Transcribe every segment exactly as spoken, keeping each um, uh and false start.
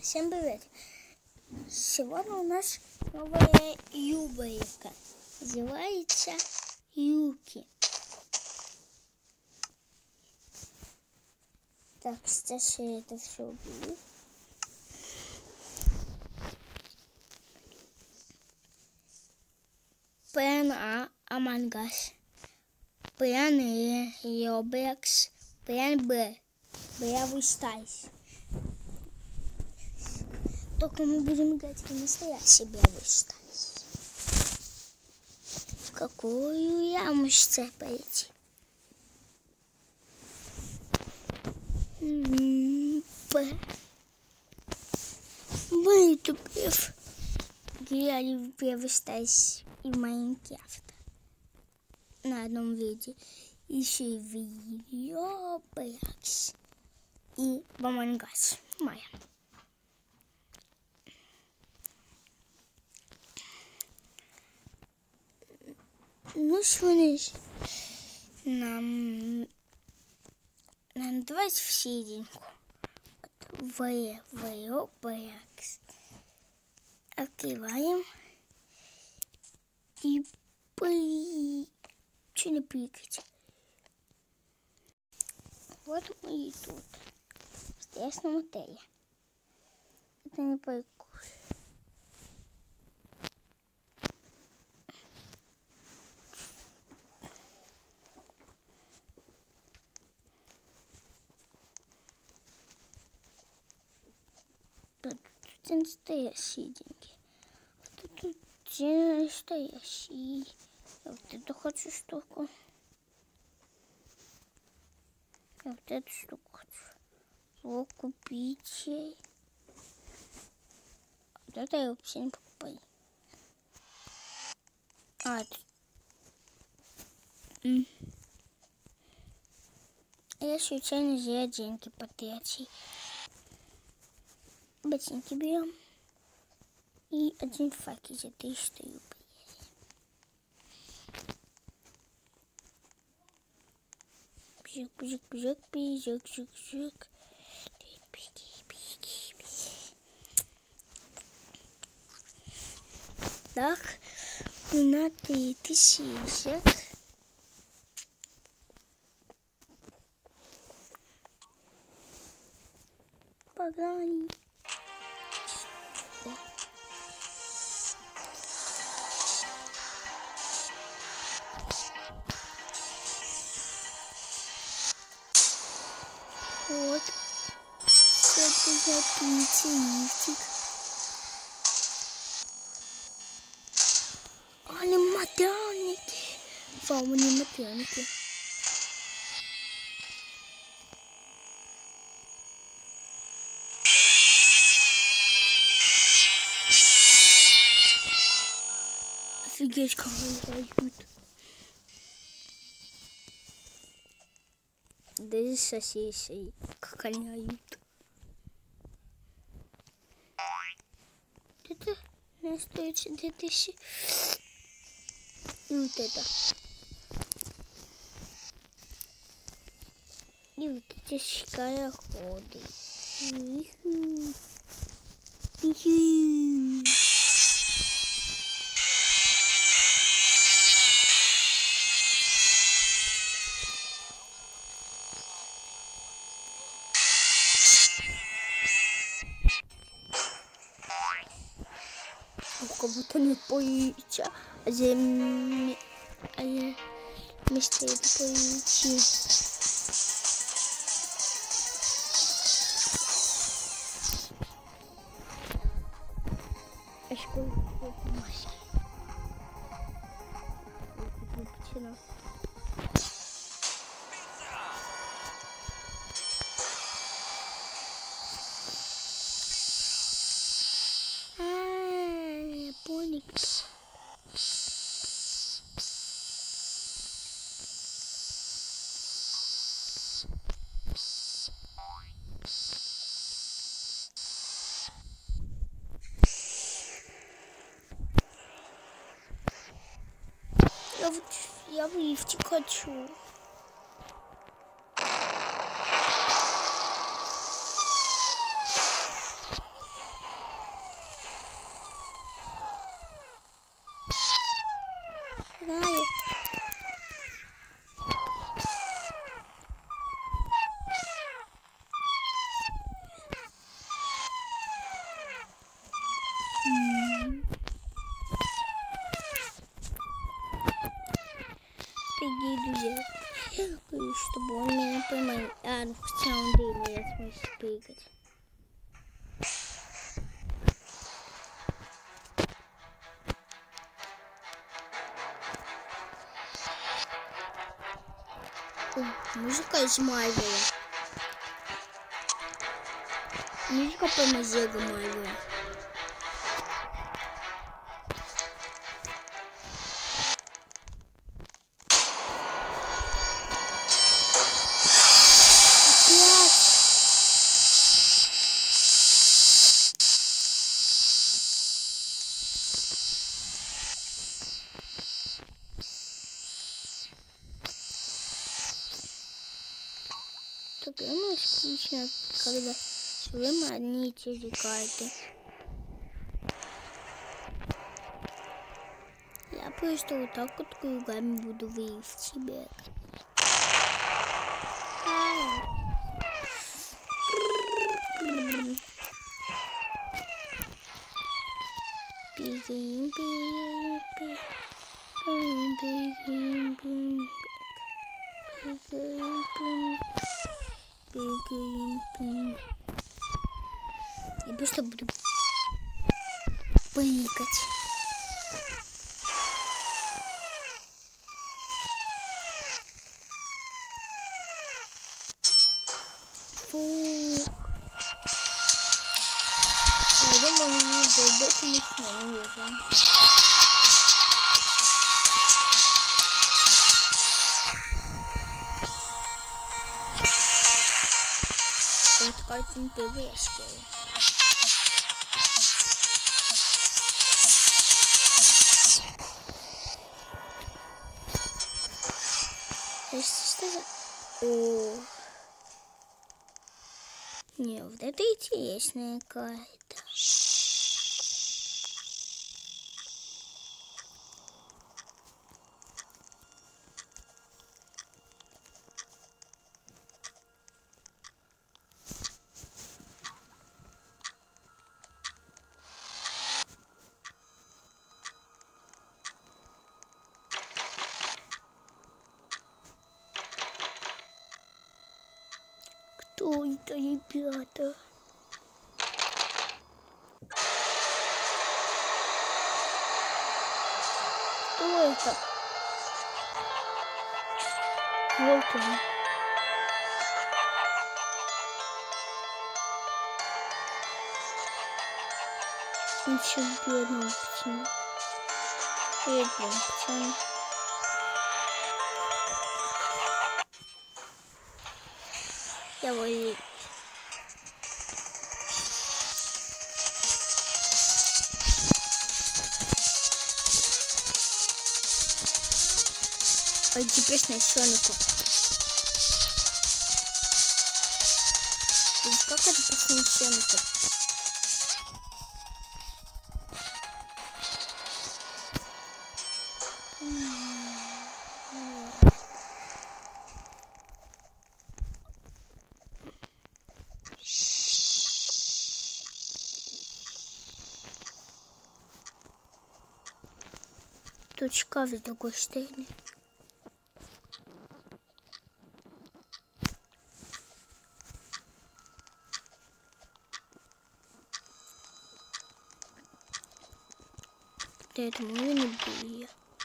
Всем привет! Сегодня у нас новая юбка. Называется Юки. Так, сейчас я это все убью. Пен А Among Us. Пен Е Roblox. Пен Б Бравл Старс. Только мы будем играть в настоящий Бравл Старс. В какую яму сейчас пойти? Б. Мы тут играли в Бравл Старс и Майнкрафт на одном видео. Еще в Roblox и в Among Us. Моя. Ну, сегодня нам, нам давайте в серединку. В, в Roblox. Открываем. И при... Что не прыгать? Вот мы и тут. В страшном отеле. Это не прикольно. Тут настоящие деньги. Тут настоящие. Я вот эту хочу штуку. Я вот эту штуку хочу. Вот купить ей. Вот это я вообще не покупаю. А, это... М. Я случайно зря деньги потратил. Ботинки берем. И один факел за триста рублей. Бежик, бежик, бежик, бежик, бежик, бежик. Беги, беги, беги. Так, на три тысячи. Погнали. Вот. Это запить лифтик. Они матерники. Вау, они матерники. Офигеть, как они дают. Даже соседи, как они дают. Это не стоит две тысячи. И вот это. И вот эти скороходы. Иху. Иху. Как будто не боится, а я вместо этого боится. А сколько маски? Поникс. Я в, я в лифте хочу. Ну, в самом деле я смысл прыгать. О, музыка из Марвела. Музыка по Мазегу Марвела. Так, мне скучно, когда все время одни и те же карты. Я просто вот так вот кругами буду выезжать себе. Бегаем, бегаем, бегаем, бегаем, бегаем. Бегаем. Я просто буду прыгать. Фу. Я думаю, не зайдет, не вижу. Вот картин ТВшки. Что за... О. Не, вот это интересная карта. Кто это, ребята? Кто это? Вот он. Ничего бедного пацана. Бедного пацана. Я вылез. Ой, теперь на Сонику. Как это пацаны Соника? Тут шкаф с другой стороны. Да это мы не были.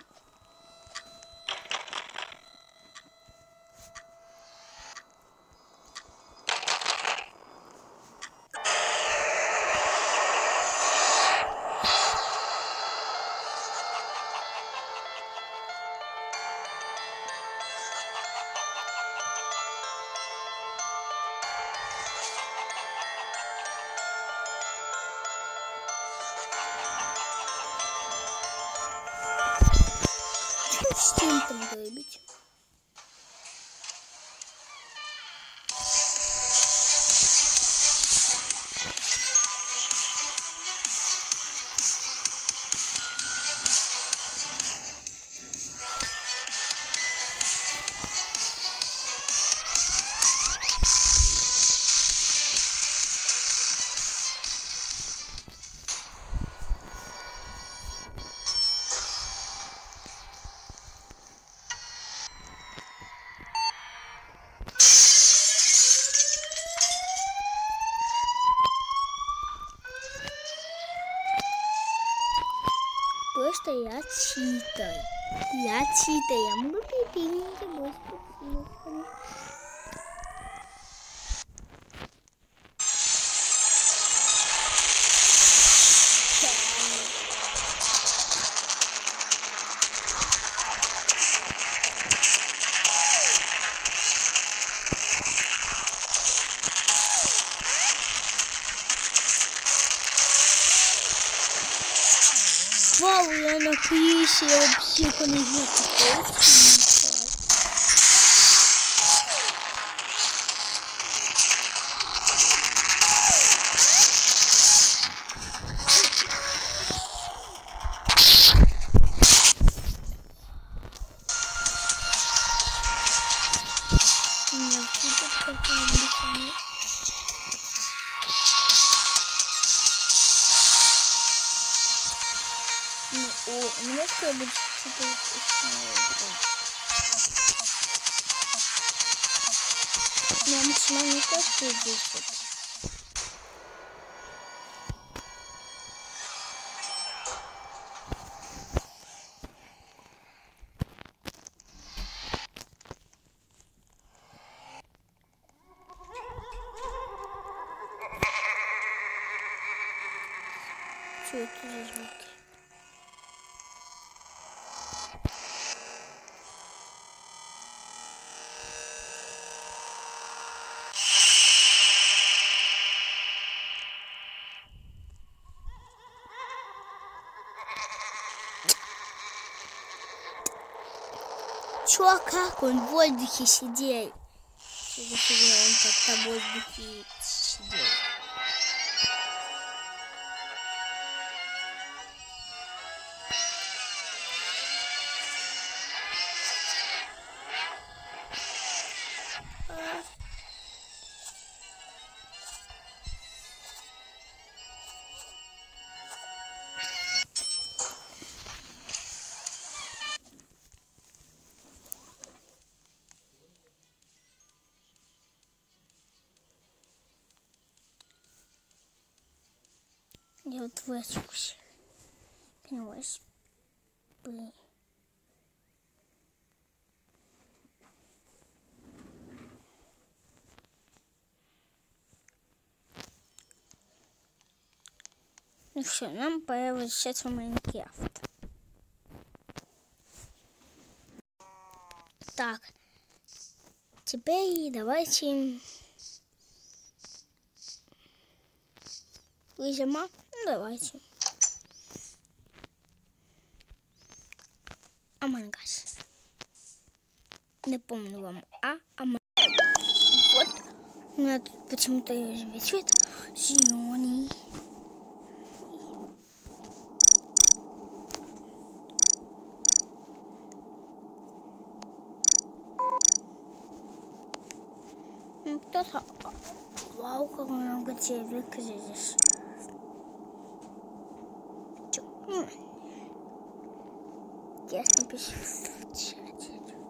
С чем там грабить? что я читаю. Я читаю. Я могу пипинки больше. Вау, я на крыше, я вообще понадеялся. О, у меня что будет что-то но максимально то, что десять. Что это за звуки? Чё, как он в воздухе сидел? Что за фигня, он как-то в воздухе сидел. Я вот высусь. Понимаешь? Блин. Ну все, нам пора возвращаться в Майнкрафт. Так. Теперь давайте... Вы зима? Ну давайте. Among Us. Не помню вам. А, Among Us. Вот. У меня тут почему-то розовый цвет. Зеленый. Кто-то... Вау, как много телек здесь. Чё? Ясно пишу в чате.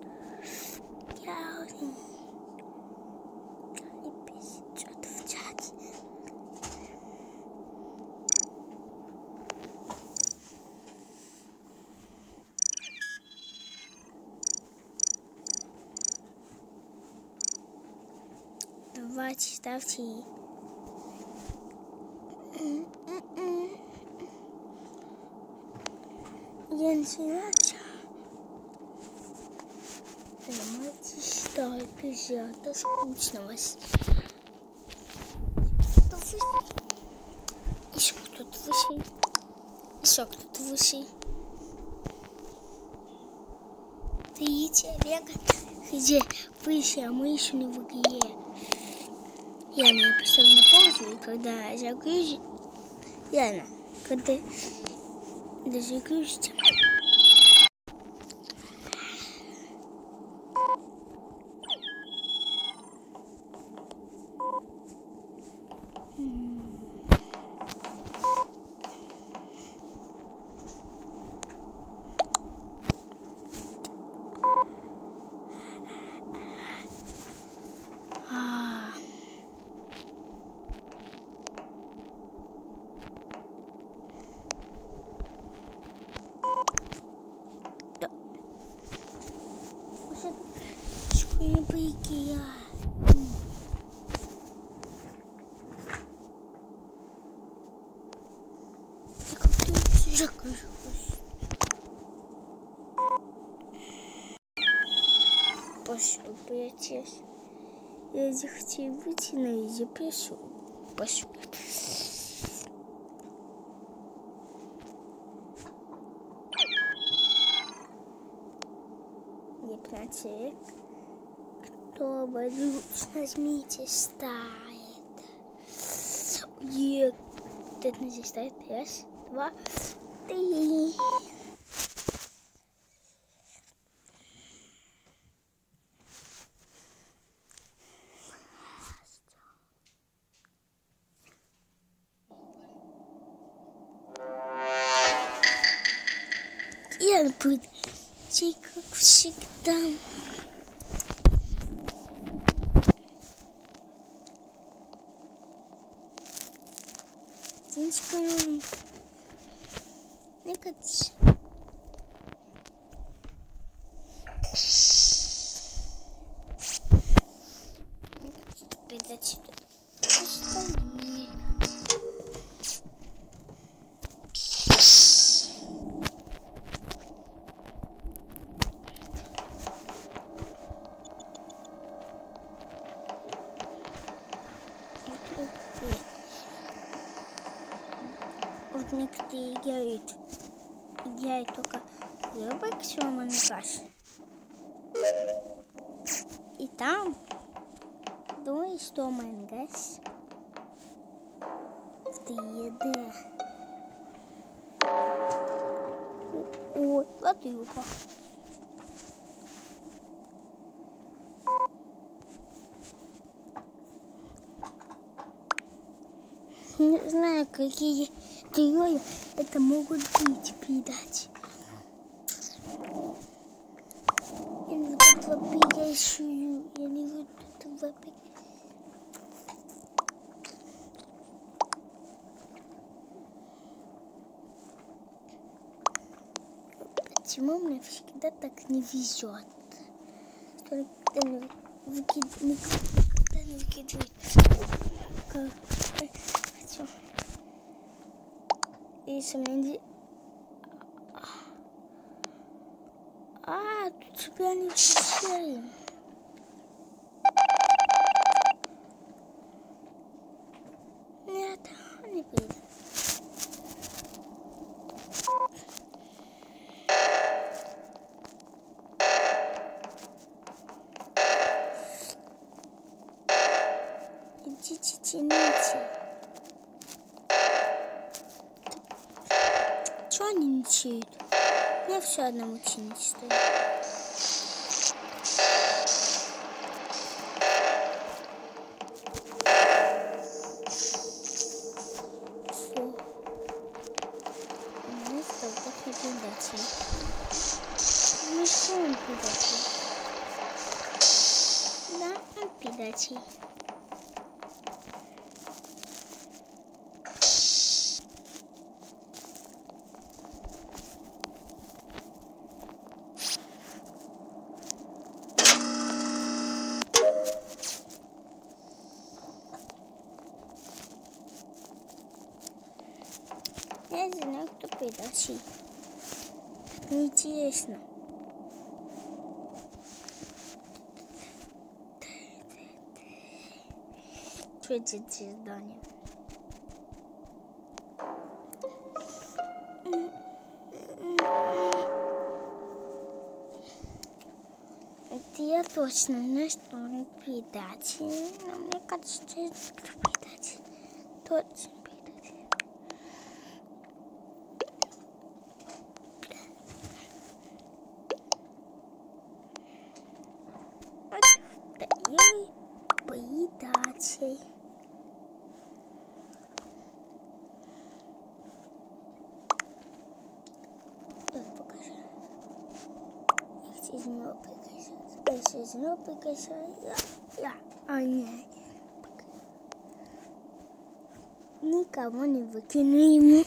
Я не пишу что-то в чате. Давайте, ставьте. Я начинаю. Понимаете, что это скучно вас. Еще кто-то вышел. Еще кто-то вышел. Три человека, где вышли, а мы еще не в игре. Я на поставлю на паузу, и когда загрузит, Яна, когда загрузится. Закажу. Пошел, приятель. Я захотел выйти, но я запишу. Пошел. Я приятель. Кто бы нажмите ставит. Е. Это здесь стоит. Раз, два, три. Я буду идти, как всегда. Диночка, мне кажется. Передачи тут. Вот некоторые играют, играют только рыбок с сломанной кашей. И там думаю, что мангас в три дэ. Ой, латылка. Не знаю, какие герои это могут быть, передать. Я не буду вопиящую, я не буду вопить. Почему мне всегда так не везет? Что никогда не выкидывает. Никогда не выкидывает. Хочу. И сомнение. А, тут тебя не встречаем. Нет, не будет. Идите, тяните. Чего они не чают? Я все одному чинить стою. Все. Мы с тобой передачи. Ну что он передачи? Да, он передачи. Я не знаю, кто передачи. Неинтересно. Третье здание. Это я точно знаю, что он передачи. Но мне кажется, что это передачи. Точно. Передачей. Я покажу. Я из него прикасаюсь. Я из него прикасаюсь. Я. А нет. Никого не выкину ему.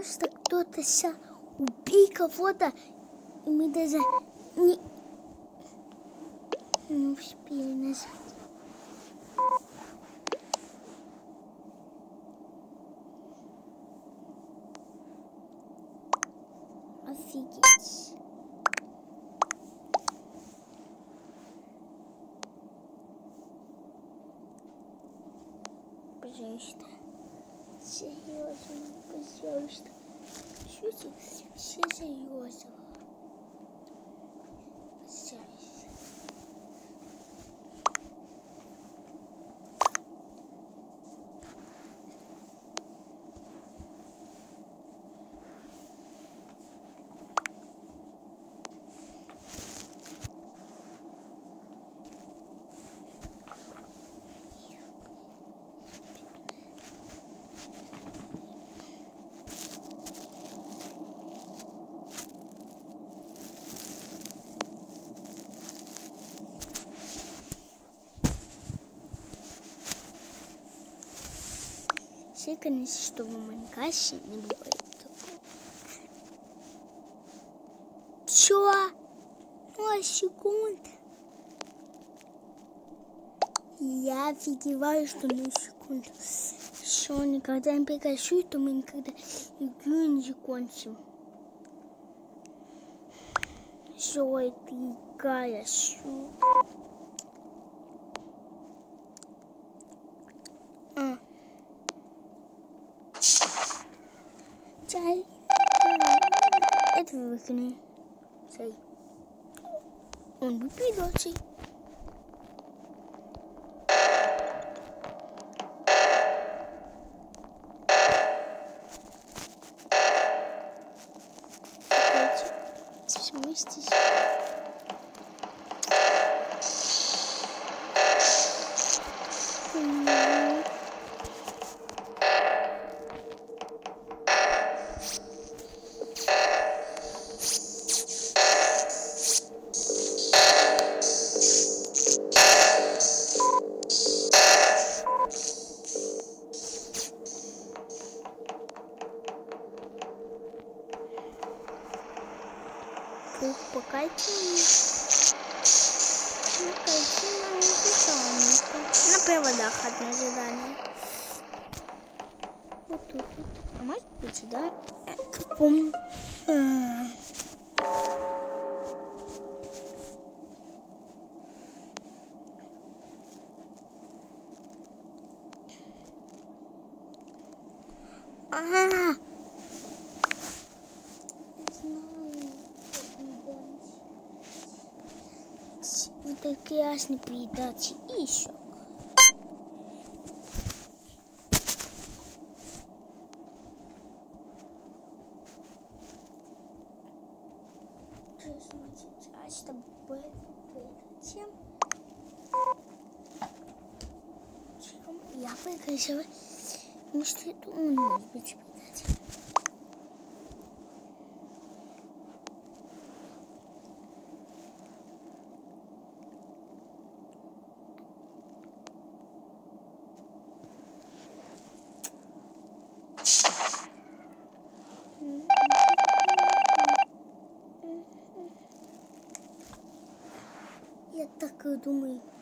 просто кто-то сейчас убил кого-то, и мы даже не, не успели нажать. Офигеть. Пожалуйста. Серьезно, пожалуйста. Чуть все серьезно. Пожалуйста. Все, конечно, что в Майнкрафте не бывает такого. Чё? Ну, секунд. Я офигеваю, что на секунду. Все, никогда не прекращу, то мы никогда игру не закончим. Все, это игра, все. А. Чай. Это выкини. Чай. Он выпьет. Сместись. Покатись. На проводах одно задание. Вот тут вот. А может быть сюда? Как помню. А-а-а! Это красный передачи и еще. Сейчас с тобой чем? Я выиграла. Ну что это у меня будет передать? Я так и думаю.